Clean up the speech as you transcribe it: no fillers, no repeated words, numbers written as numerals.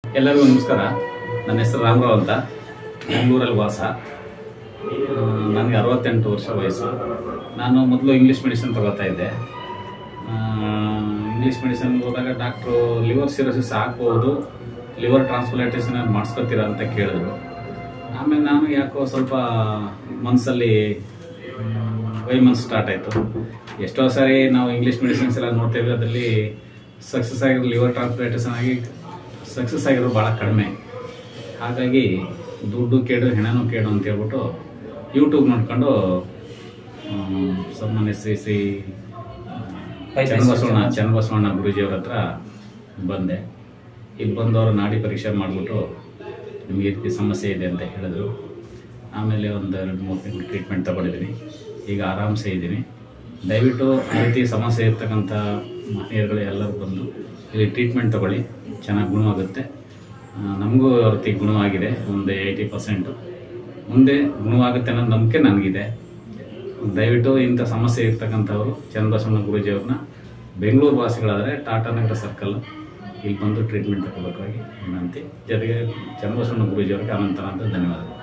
ಎಲ್ಲರಿಗೂ ನಮಸ್ಕಾರ. ನನ್ನ ಹೆಸರು ರಾಮರಾವ್ ಅಂತ, ಬೆಂಗಳೂರಲ್ಲಿ ವಾಸ. ನನಗೆ 68 ವರ್ಷ ವಯಸ್ಸು. ನಾನು ಮೊದಲು ಇಂಗ್ಲೀಷ್ ಮೆಡಿಸಿನ್ ತಗೋತಾ ಇದ್ದೆ. ಇಂಗ್ಲೀಷ್ ಮೆಡಿಸಿನ್ಗೆ ಹೋದಾಗ ಡಾಕ್ಟ್ರು ಲಿವರ್ ಸಿರೋಸಿಸ್ ಆಗ್ಬೋದು, ಲಿವರ್ ಟ್ರಾನ್ಸ್ಪ್ಲಾಂಟೇಷನ್ ಮಾಡಿಸ್ಕೊತೀರಾ ಅಂತ ಕೇಳಿದ್ರು. ಆಮೇಲೆ ನಾನು ಯಾಕೋ ಸ್ವಲ್ಪ ಮನಸ್ಸಲ್ಲಿ ವೈಮನಸ್ಸು ಸ್ಟಾರ್ಟ್ ಆಯಿತು. ಎಷ್ಟೋ ಸಾರಿ ನಾವು ಇಂಗ್ಲೀಷ್ ಮೆಡಿಸಿನ್ಸ್ ಎಲ್ಲ ನೋಡ್ತೇವೆ, ಅದರಲ್ಲಿ ಸಕ್ಸಸ್ ಆಗಿರೋ ಲಿವರ್ ಟ್ರಾನ್ಸ್ಪ್ಲಾಂಟೇಷನ್ ಆಗಿ ಸಕ್ಸಸ್ ಆಗಿರೋ ಭಾಳ ಕಡಿಮೆ. ಹಾಗಾಗಿ ದುಡ್ಡು ಕೇಡು ಹೆಣನೂ ಕೇಡು ಅಂತ ಹೇಳ್ಬಿಟ್ಟು ಯೂಟ್ಯೂಬ್ ನೋಡ್ಕೊಂಡು ಸನ್ಮಾನ್ಯ ಶ್ರೀ ಚನ್ನಬಸವಣ್ಣ ಗುರೂಜಿಯವ್ರ ಹತ್ರ ಬಂದೆ. ಇಲ್ಲಿ ಬಂದವರು ನಾಡಿ ಪರೀಕ್ಷೆ ಮಾಡಿಬಿಟ್ಟು ನಿಮಗೆ ಈ ರೀತಿ ಸಮಸ್ಯೆ ಇದೆ ಅಂತ ಹೇಳಿದ್ರು. ಆಮೇಲೆ ಒಂದು 2-3 ತಿಂಗಳು ಟ್ರೀಟ್ಮೆಂಟ್ ತೊಗೊಂಡಿದ್ದೀನಿ. ಈಗ ಆರಾಮ್ಸೆ ಇದ್ದೀನಿ. ದಯವಿಟ್ಟು ಆ ರೀತಿ ಸಮಸ್ಯೆ ಇರ್ತಕ್ಕಂಥ ಮಹಿಳೆಯರುಗಳು ಎಲ್ಲರೂ ಬಂದು ಇಲ್ಲಿ ಟ್ರೀಟ್ಮೆಂಟ್ ತೊಗೊಳ್ಳಿ, ಚೆನ್ನಾಗಿ ಗುಣವಾಗುತ್ತೆ. ನಮಗೂ ಆ ರೀತಿ ಗುಣವಾಗಿದೆ, ಒಂದು 80%. ಮುಂದೆ ಗುಣವಾಗುತ್ತೆ ಅನ್ನೋ ನಂಬಿಕೆ ನನಗಿದೆ. ದಯವಿಟ್ಟು ಇಂಥ ಸಮಸ್ಯೆ ಇರ್ತಕ್ಕಂಥವ್ರು ಚನ್ನಬಸವಣ್ಣ ಗುರೂಜಿಯವ್ರನ್ನ ಬೆಂಗಳೂರು ವಾಸಿಗಳಾದರೆ ಟಾಟಾ ನಗರ ಸರ್ಕಲ್ ಇಲ್ಲಿ ಬಂದು ಟ್ರೀಟ್ಮೆಂಟ್ ತಗೋಬೇಕಾಗಿ ವಿನಂತಿ. ಜೊತೆಗೆ ಚನ್ನಬಸವಣ್ಣ ಗುರೂಜಿಯವ್ರಿಗೆ ಅನಂತ ಧನ್ಯವಾದಗಳು.